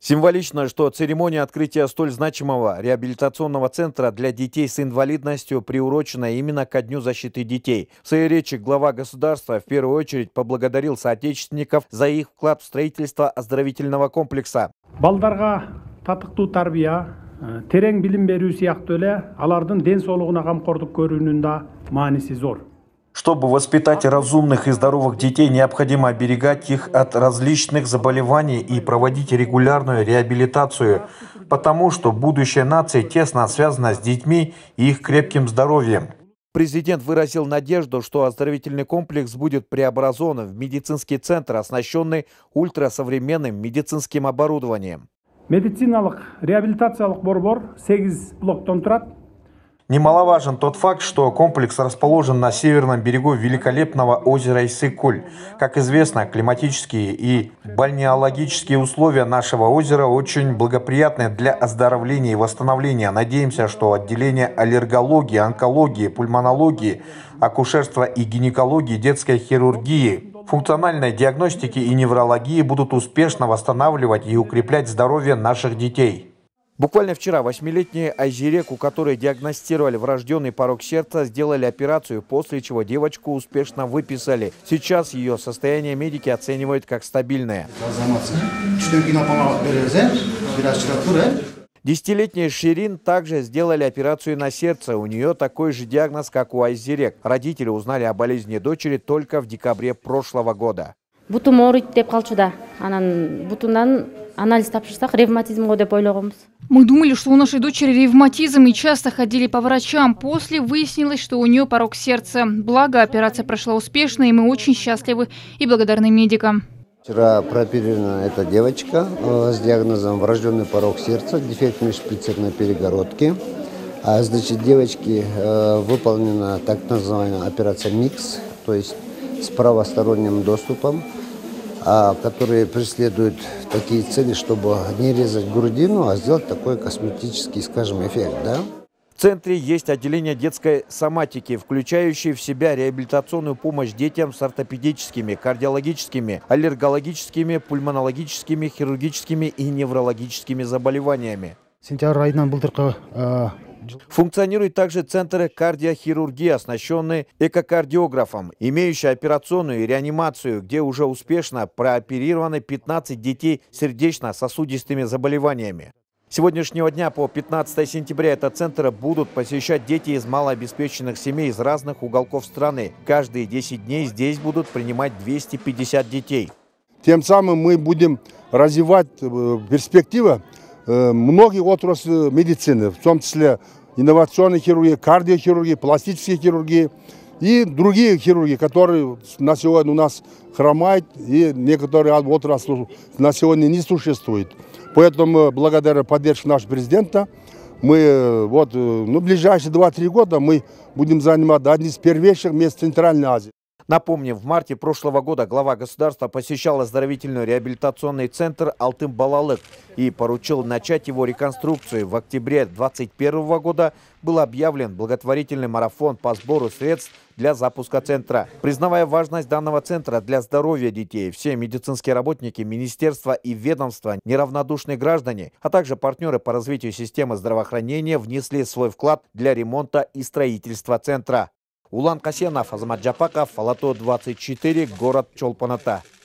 Символично, что церемония открытия столь значимого реабилитационного центра для детей с инвалидностью приурочена именно ко Дню защиты детей. В своей речи глава государства в первую очередь поблагодарил соотечественников за их вклад в строительство оздоровительного комплекса. Балдарга татыктуу тарбия, терең билим берүү сыяктуу эле алардын ден соолугуна камкордук көрүүнүн да мааниси зор. Чтобы воспитать разумных и здоровых детей, необходимо оберегать их от различных заболеваний и проводить регулярную реабилитацию, потому что будущее нации тесно связано с детьми и их крепким здоровьем. Президент выразил надежду, что оздоровительный комплекс будет преобразован в медицинский центр, оснащенный ультрасовременным медицинским оборудованием. Медициналык реабилитациялык борбор 8 блоктон турат. Немаловажен тот факт, что комплекс расположен на северном берегу великолепного озера Иссык-Куль. Как известно, климатические и бальнеологические условия нашего озера очень благоприятны для оздоровления и восстановления. Надеемся, что отделение аллергологии, онкологии, пульмонологии, акушерства и гинекологии, детской хирургии, функциональной диагностики и неврологии будут успешно восстанавливать и укреплять здоровье наших детей. Буквально вчера 8-летняя Айзерек, у которой диагностировали врожденный порок сердца, сделали операцию, после чего девочку успешно выписали. Сейчас ее состояние медики оценивают как стабильное. 10-летняя Ширин также сделали операцию на сердце. У нее такой же диагноз, как у Айзерек. Родители узнали о болезни дочери только в декабре прошлого года. Анализ тапшырсак, ревматизм деп ойлогонбуз. Мы думали, что у нашей дочери ревматизм и часто ходили по врачам. После выяснилось, что у нее порок сердца. Благо, операция прошла успешно, и мы очень счастливы и благодарны медикам. Вчера прооперирована эта девочка с диагнозом врожденный порок сердца, дефект межшприцерной перегородки. Значит, девочке выполнена так называемая операция МИКС, то есть с правосторонним доступом, которые преследуют такие цели, чтобы не резать грудину, а сделать такой косметический, скажем, эффект. Да? В центре есть отделение детской соматики, включающее в себя реабилитационную помощь детям с ортопедическими, кардиологическими, аллергологическими, пульмонологическими, хирургическими и неврологическими заболеваниями. Функционирует также центр кардиохирургии, оснащенный экокардиографом, имеющий операционную и реанимацию, где уже успешно прооперированы 15 детей с сердечно-сосудистыми заболеваниями. С сегодняшнего дня по 15 сентября этот центр будут посещать дети из малообеспеченных семей из разных уголков страны. Каждые 10 дней здесь будут принимать 250 детей. Тем самым мы будем развивать перспективы многих отраслей медицины, в том числе инновационной хирургии, кардиохирургии, пластической хирургии и другие хирургии, которые на сегодня у нас хромают, и некоторые отрасли на сегодня не существуют. Поэтому, благодаря поддержке нашего президента, мы в ближайшие 2-3 года мы будем занимать одни из первейших мест Центральной Азии. Напомним, в марте прошлого года глава государства посещал оздоровительный реабилитационный центр «Алтын-Балалык» и поручил начать его реконструкцию. В октябре 2021 года был объявлен благотворительный марафон по сбору средств для запуска центра. Признавая важность данного центра для здоровья детей, все медицинские работники, министерства и ведомства, неравнодушные граждане, а также партнеры по развитию системы здравоохранения внесли свой вклад для ремонта и строительства центра. Улан Касенов, Азамат Джапаков, Алато 24, город Чолпон-Ата.